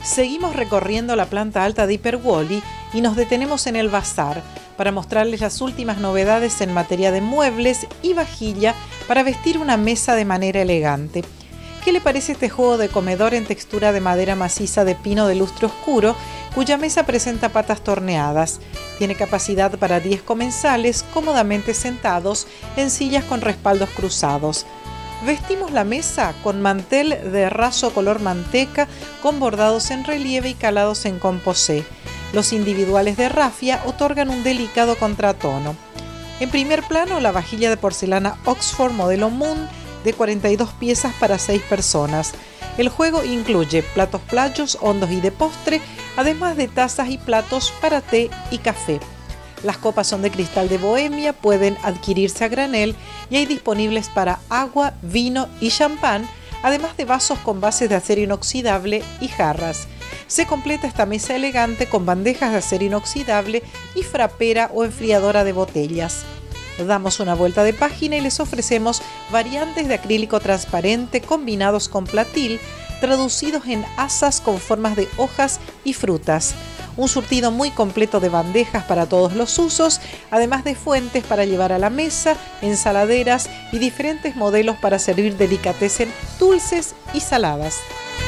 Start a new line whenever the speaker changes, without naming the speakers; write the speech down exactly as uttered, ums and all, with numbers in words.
Seguimos recorriendo la planta alta de Hyper Wally y nos detenemos en el bazar para mostrarles las últimas novedades en materia de muebles y vajilla para vestir una mesa de manera elegante. ¿Qué le parece este juego de comedor en textura de madera maciza de pino de lustre oscuro, cuya mesa presenta patas torneadas? Tiene capacidad para diez comensales cómodamente sentados en sillas con respaldos cruzados. Vestimos la mesa con mantel de raso color manteca con bordados en relieve y calados en composé. Los individuales de rafia otorgan un delicado contratono. En primer plano, la vajilla de porcelana Oxford modelo Moon de cuarenta y dos piezas para seis personas. El juego incluye platos playos, hondos y de postre, además de tazas y platos para té y café. Las copas son de cristal de Bohemia, pueden adquirirse a granel y hay disponibles para agua, vino y champán, además de vasos con bases de acero inoxidable y jarras. Se completa esta mesa elegante con bandejas de acero inoxidable y frapera o enfriadora de botellas. Damos una vuelta de página y les ofrecemos variantes de acrílico transparente combinados con platil, traducidos en asas con formas de hojas y frutas. Un surtido muy completo de bandejas para todos los usos, además de fuentes para llevar a la mesa, ensaladeras y diferentes modelos para servir delicatessen dulces y saladas.